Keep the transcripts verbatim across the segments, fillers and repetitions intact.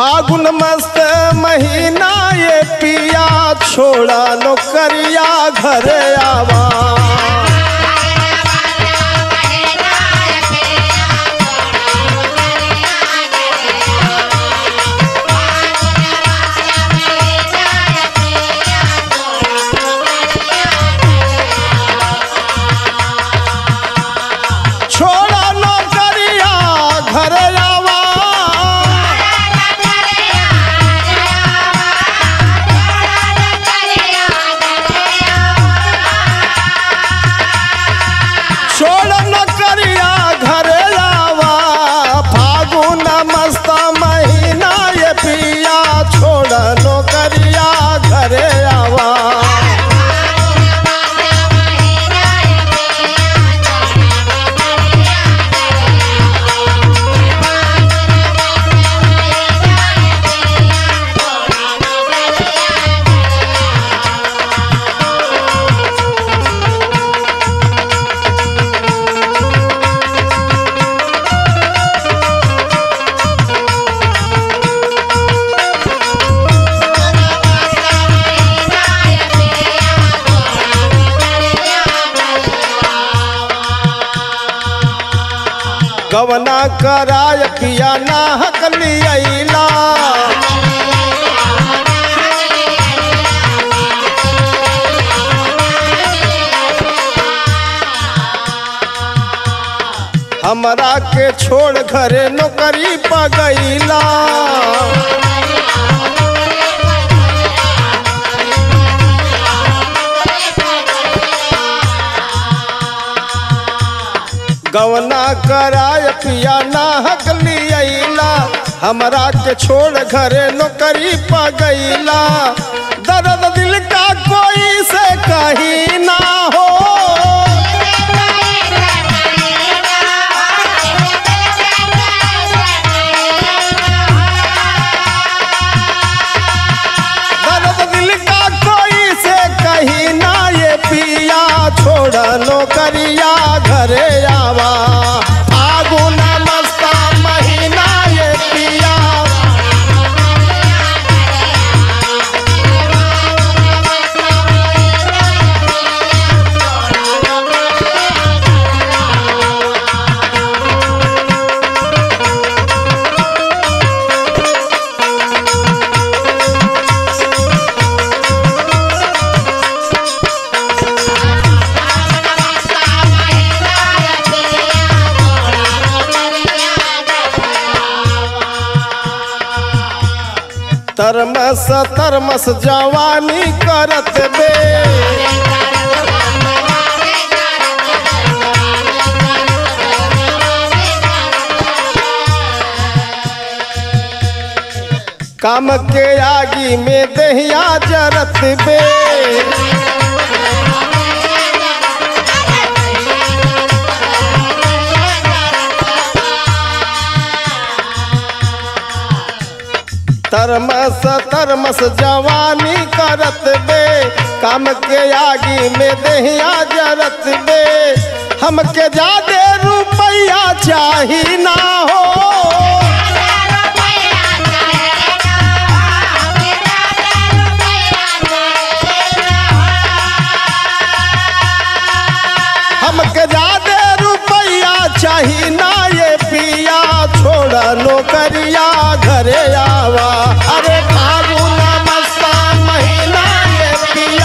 फागुन मस्त महीना ये पिया छोड़ा नौकरिया घर आवा। गवना कराय पिया ना हकली अइला। हमरा के छोड़ घरे नौकरी पा गइला। गवना कराय पिया ना हकली अइला। हमरा के छोड़ घरे नौकरी पा गइला। दर्द दिल का कोई से कहीं ना हो। दर्द दिल का कोई से कहीं ना ये पिया छोड़ नौकरिया घरे आवा। फागुन मस्त महीना ये पिया तरमस तरमस जवानी करत बे। काम के आगी में दहिया जरत बे। तरमस तरमस जवानी करत बे। काम के आगी में दहिया जरत बे। हमके ज्यादा रुपया चाही ना हो। हमके ज्यादा रुपया चाही ना ये पिया छोड़ा नौकरिया घरे आवा। अरे फागुन मस्त महीना ये पिया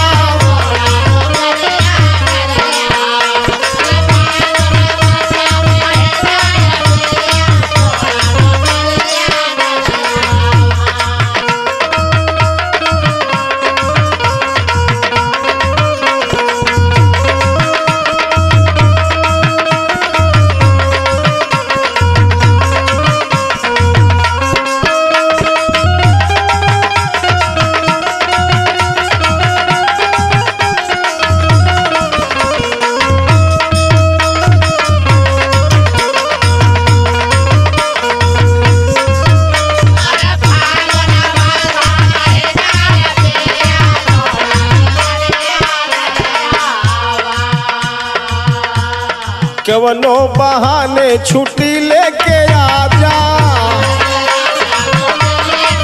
कवनो बहाने छुट्टी लेके आजा।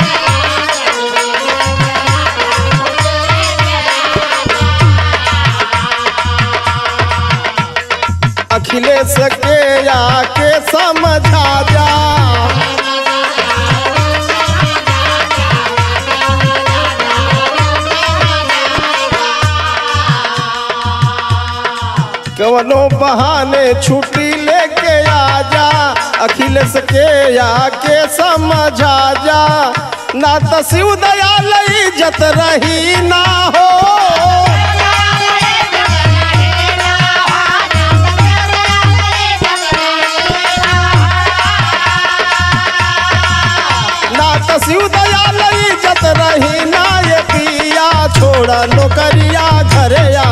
कवनो बहाने छुट्टी लेके आजा, अखिलेश के आके समझा जा, ना तो शिव दयाल इज्जत रही ना हो। ना तो शिव दयाल इज्जत रही ना, ये पिया छोड़ा नौकरिया घरे